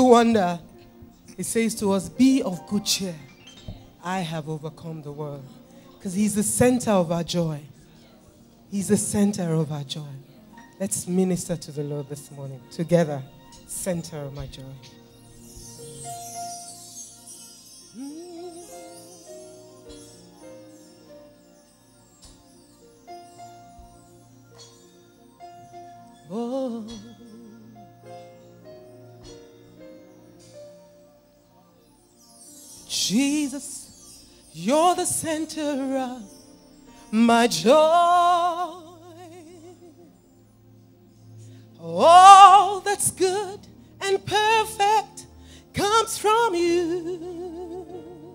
wonder, it says to us, be of good cheer. I have overcome the world. Because he's the center of our joy. He's the center of our joy. Let's minister to the Lord this morning. Together, center of my joy. Oh. Jesus, you're the center of my joy. All that's good and perfect comes from you.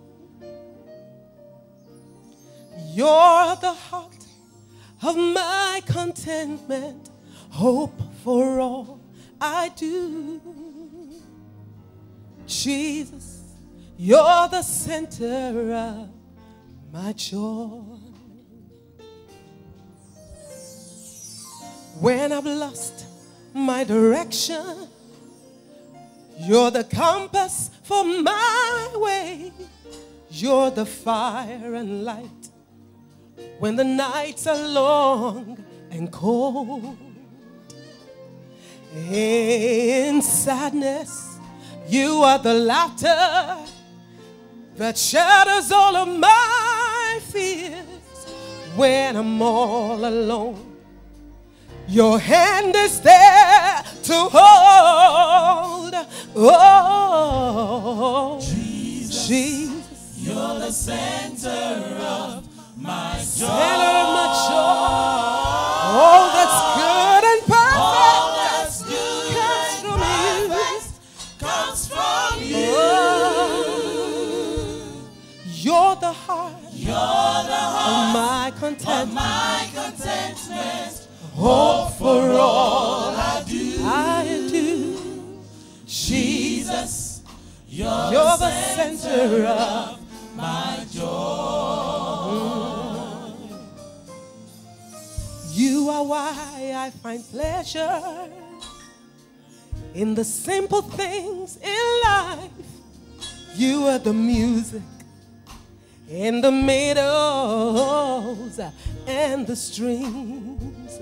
You're the heart of my contentment, hope for all I do. Jesus, you're the center of my joy. When I've lost my direction, you're the compass for my way. You're the fire and light when the nights are long and cold. In sadness, you are the laughter that shatters all of my fears. When I'm all alone, your hand is there to hold. Oh, Jesus, you're the center of my joy. Center of my joy. All that's good and perfect, all that's good comes from you. comes from you. Oh, you're the heart, of my contentment. Hope for all I do. Jesus, you're the center of my joy. You are why I find pleasure in the simple things in life. You are the music in the meadows and the streams,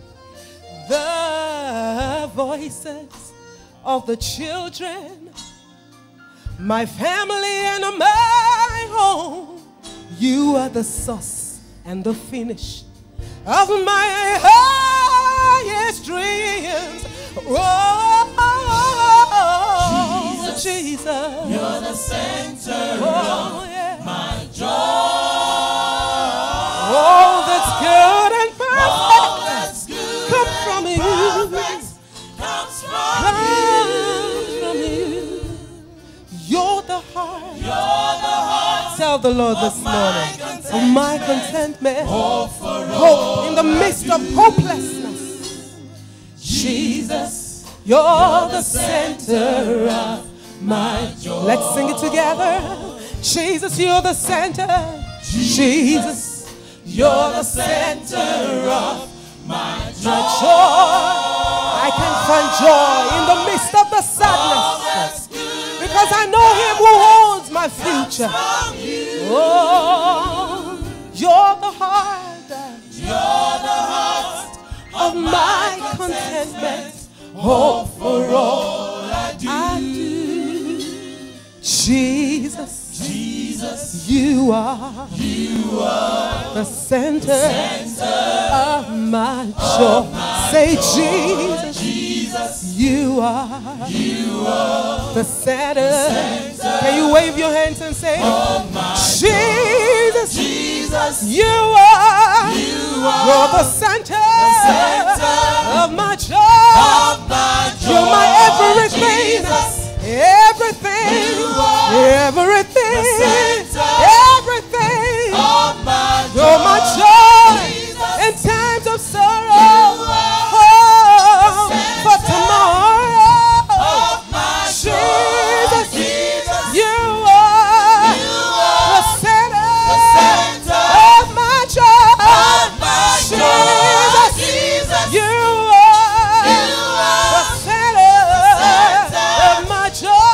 the voices of the children, my family and my home. You are the source and the finish of my highest dreams. Oh, Jesus, you're the center oh, yeah. of my joy. All that's good and perfect, all that's good comes from you. Comes from you. You're the heart. Tell the Lord this morning of my contentment. Hope in the midst of hopelessness. Jesus, you're the center of my joy. Let's sing it together. Jesus, you're the center. Jesus, you're the center of my joy. I can find joy in the midst of the sadness because I know him who holds my future. Oh, you're the heart of my contentment. Hope for all I do. Jesus, you are the center of my joy. Say, Jesus, you are the center. Can you wave your hands and say, Jesus, you are you're the center of my joy. You're my everything. Everything. You're my joy in times of sorrow. For tomorrow. Jesus, you are the center of my joy. Jesus, you are the center of my joy.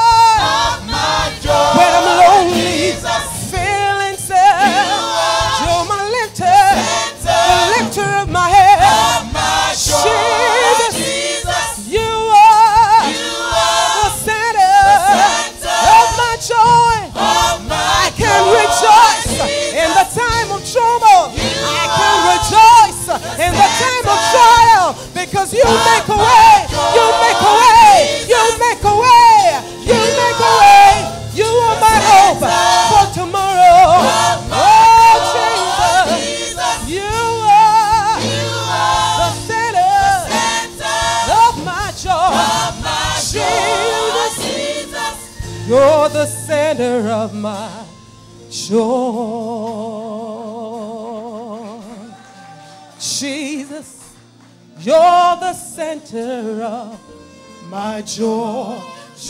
You're the center of my joy. Jesus, you're the center of my joy.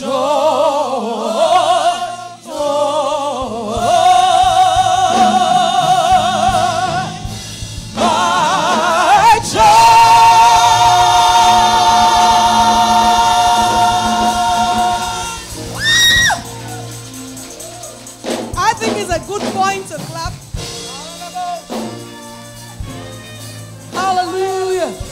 I think it's a good point to clap. Hallelujah.